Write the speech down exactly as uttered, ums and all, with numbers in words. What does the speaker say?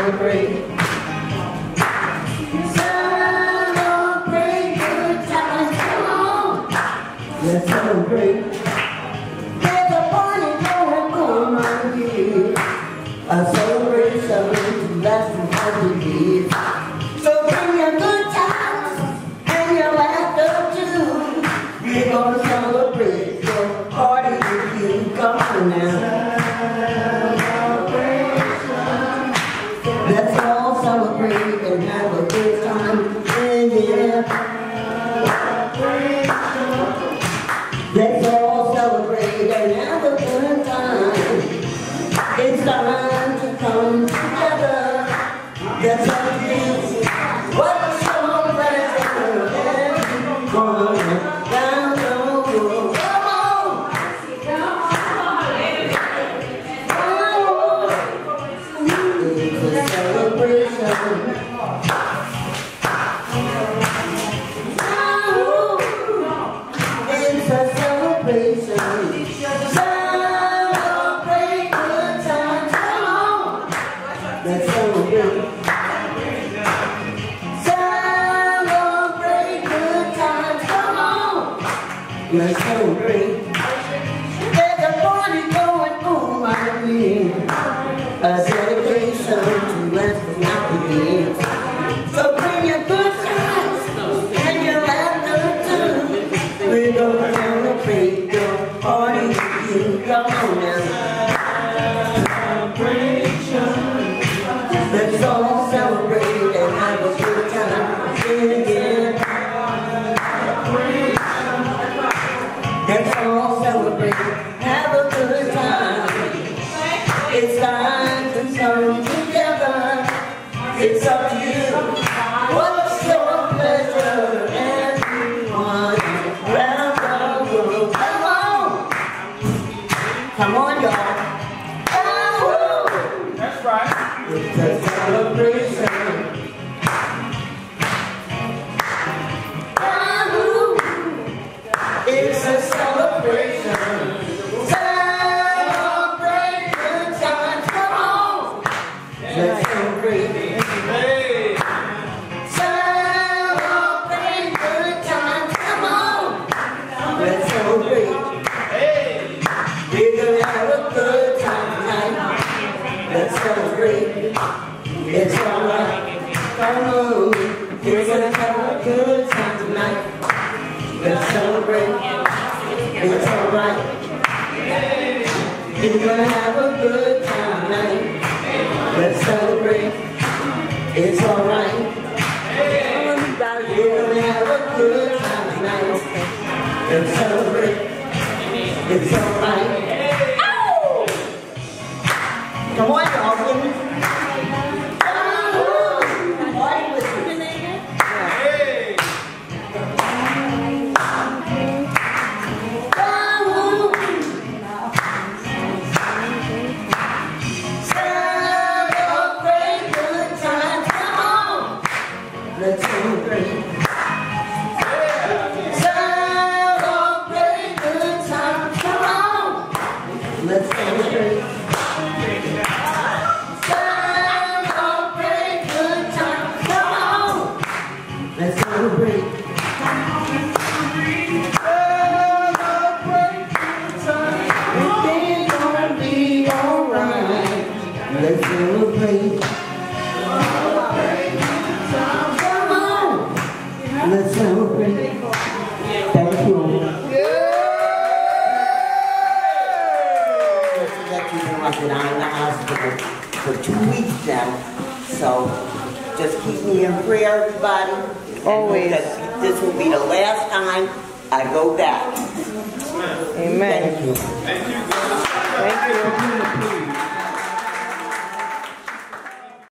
celebrate. Celebrate good times, come on. Let's celebrate. There's a party going on right here. A celebration to last for hundred years. So bring your good times and your laughter too. We're gonna celebrate your party with you. Come on now. Let's all celebrate and have a good time. Yeah. Let's all celebrate and have a good time. It's time to come together. Let's all do what's your pleasure. Everyone down the road. Come on. It's a celebration. It's a celebration. Celebrate good times. Come on. Let's celebrate. Celebrate good times. Come on. Let's celebrate. There's a party going on right here. A celebration to last for ninety years. So bring your good times and your laughter too. We're gonna celebrate your party with you. Come on now. Let's all celebrate and have a good time. Yeah. Let's all celebrate, have a good time. It's time to come together. It's up to you. What's your pleasure? Everyone around the world. Come on. Come on, y'all. Oh, that's right. It's a celebration. Oh, it's a celebration. Celebrate good times. Come on. Let's celebrate. Hey. Celebrate good times. Come on. Let's celebrate. Hey. We're gonna have a good time tonight. Let's celebrate. It's alright. Come on. We're gonna have a good time tonight. Let's celebrate. It's alright. We're gonna have a good time tonight. Let's celebrate. It's alright. We're gonna have a good time tonight. Let's celebrate. It's alright. Come on, y'all. Let's celebrate. Celebrate good times. Come on. Let's celebrate. Celebrate good times. Come on. Let's celebrate. Celebrate good times. Everything's gonna be alright. Let's celebrate. Let's celebrate. Thank you. Let you know I've been out of the hospital for two weeks now. So just keep me in prayer, everybody. Always. This will be the last time I go back. Amen. Thank you. Thank you.